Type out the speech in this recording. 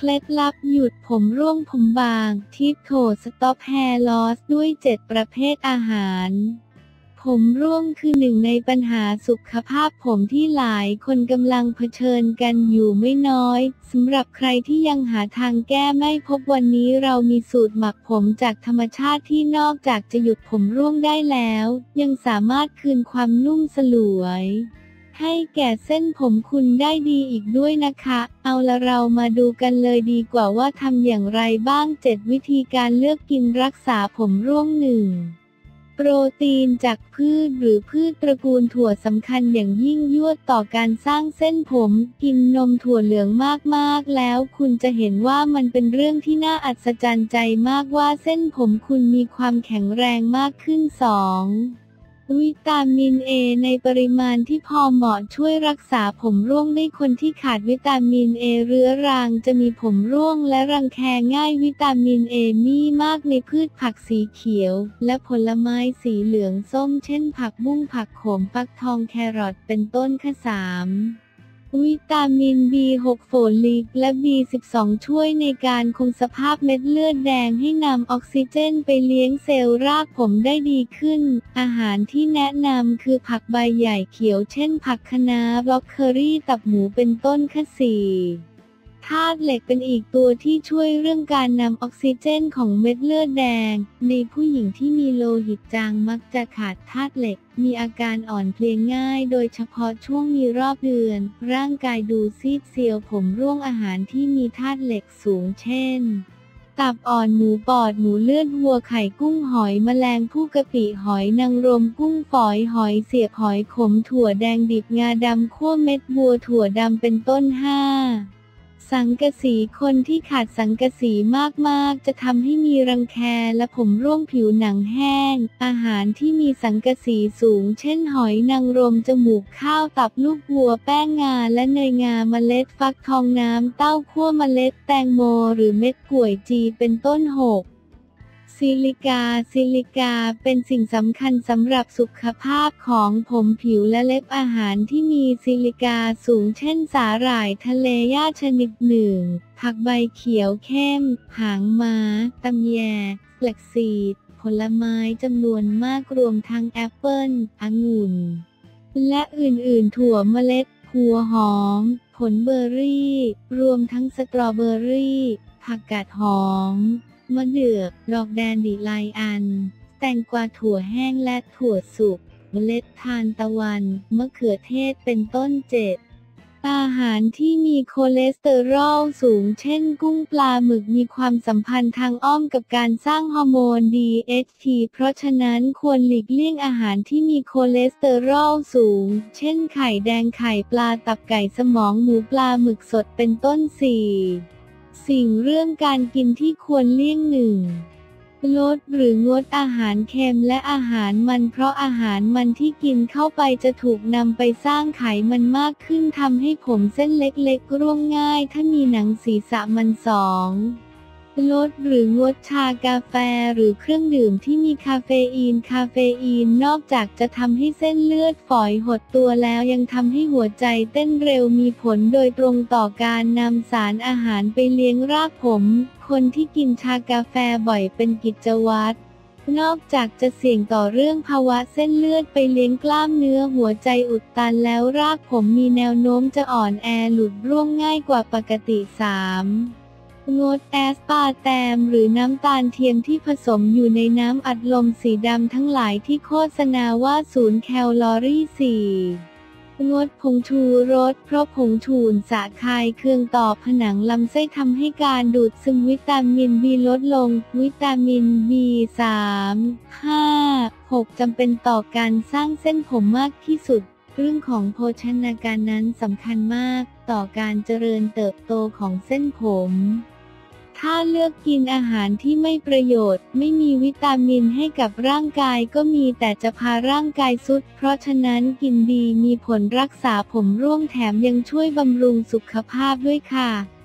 ล็ดลับหยุดผมร่วงผมบางทิปโถสต็อปแฮร์ลอสด้วย7ประเภทอาหารผมร่วงคือหนึ่งในปัญหาสุขภาพผมที่หลายคนกำลังเผชิญกันอยู่ไม่น้อยสำหรับใครที่ยังหาทางแก้ไม่พบวันนี้เรามีสูตรหมักผมจากธรรมชาติที่นอกจากจะหยุดผมร่วงได้แล้วยังสามารถคืนความนุ่มสลวยให้แก่เส้นผมคุณได้ดีอีกด้วยนะคะเอาละเรามาดูกันเลยดีกว่าว่าทำอย่างไรบ้าง7วิธีการเลือกกินรักษาผมร่วง1โปรตีนจากพืชหรือพืชตระกูลถั่วสำคัญอย่างยิ่งยวดต่อการสร้างเส้นผมกินนมถั่วเหลืองมากๆแล้วคุณจะเห็นว่ามันเป็นเรื่องที่น่าอัศจรรย์ใจมากว่าเส้นผมคุณมีความแข็งแรงมากขึ้น2วิตามินเอในปริมาณที่พอเหมาะช่วยรักษาผมร่วงได้คนที่ขาดวิตามินเอเรื้อรังจะมีผมร่วงและรังแคง่ายวิตามินเอมีมากในพืชผักสีเขียวและผลไม้สีเหลืองส้มเช่นผักบุ้งผักโขมฟักทองแครอทเป็นต้นค่ะ3วิตามิน B6 โฟลิกและ B12 ช่วยในการคงสภาพเม็ดเลือดแดงให้นำออกซิเจนไปเลี้ยงเซลล์รากผมได้ดีขึ้นอาหารที่แนะนำคือผักใบใหญ่เขียวเช่นผักคะน้าบล็อกเคอรี่ตับหมูเป็นต้นค่ะ4ธาตุเหล็กเป็นอีกตัวที่ช่วยเรื่องการนำออกซิเจนของเม็ดเลือดแดงในผู้หญิงที่มีโลหิตจางมักจะขาดธาตุเหล็กมีอาการอ่อนเพลียง่ายโดยเฉพาะช่วงมีรอบเดือนร่างกายดูซีดเซียวผมร่วงอาหารที่มีธาตุเหล็กสูงเช่นตับอ่อนหมูปอดหมูเลือดวัวไข่กุ้งหอยแมลงภู่กะปิหอยนางรมกุ้งฝอยหอยเสียบหอยขมถั่วแดงดิบงาดำคั่วเม็ดบัวถั่วดำเป็นต้น5สังกะสีคนที่ขาดสังกะสีมากๆจะทำให้มีรังแคและผมร่วงผิวหนังแห้งอาหารที่มีสังกะสีสูงเช่นหอยนางรมจมูกข้าวตับลูกวัวแป้งงาและเนยงาเมล็ดฟักทองน้ำเต้าคั่วเมล็ดแตงโมหรือเม็ดกล้วยจีเป็นต้น6ซิลิกาเป็นสิ่งสำคัญสำหรับสุขภาพของผมผิวและเล็บอาหารที่มีซิลิกาสูงเช่นสาหร่ายทะเลหญ้าชนิดหนึ่งผักใบเขียวเข้มหางม้าตำแยแฟลกซีดผลไม้จำนวนมากรวมทั้งแอปเปิ้ลองุ่นและอื่นๆถั่วเมล็ดหัวหอมผลเบอร์รี่รวมทั้งสตรอเบอร์รี่ผักกาดหอมมะเดื่อดอกแดนดิไลอันแตงกวาถั่วแห้งและถั่วสุกเมล็ดทานตะวันมะเขือเทศเป็นต้น7อาหารที่มีคอเลสเตอรอลสูงเช่นกุ้งปลาหมึกมีความสัมพันธ์ทางอ้อมกับการสร้างฮอร์โมน DHT เพราะฉะนั้นควรหลีกเลี่ยงอาหารที่มีคอเลสเตอรอลสูงเช่นไข่แดงไข่ปลาตับไก่สมองหมูปลาหมึกสดเป็นต้น4เรื่องการกินที่ควรเลี่ยง1ลดหรืองดอาหารเค็มและอาหารมันเพราะอาหารมันที่กินเข้าไปจะถูกนำไปสร้างไขมันมากขึ้นทำให้ผมเส้นเล็กๆร่วงง่ายถ้ามีหนังศีรษะมัน2ลดหรืองดชากาแฟหรือเครื่องดื่มที่มีคาเฟอีนนอกจากจะทำให้เส้นเลือดฝอยหดตัวแล้วยังทำให้หัวใจเต้นเร็วมีผลโดยตรงต่อการนำสารอาหารไปเลี้ยงรากผมคนที่กินชากาแฟบ่อยเป็นกิจวัตรนอกจากจะเสี่ยงต่อเรื่องภาวะเส้นเลือดไปเลี้ยงกล้ามเนื้อหัวใจอุดตันแล้วรากผมมีแนวโน้มจะอ่อนแอหลุดร่วงง่ายกว่าปกติ3งดแอสปาร์แตมหรือน้ำตาลเทียมที่ผสมอยู่ในน้ำอัดลมสีดำทั้งหลายที่โฆษณาว่า0 แคลอรี่4งดผงชูรสเพราะผงชูสะคายเคืองต่อผนังลำไส้ทำให้การดูดซึมวิตามิน B ลดลงวิตามิน B3 5 6จำเป็นต่อการสร้างเส้นผมมากที่สุดเรื่องของโภชนาการนั้นสำคัญมากต่อการเจริญเติบโตของเส้นผมถ้าเลือกกินอาหารที่ไม่ประโยชน์ไม่มีวิตามินให้กับร่างกายก็มีแต่จะพาร่างกายทรุดเพราะฉะนั้นกินดีมีผลรักษาผมร่วงแถมยังช่วยบำรุงสุขภาพด้วยค่ะ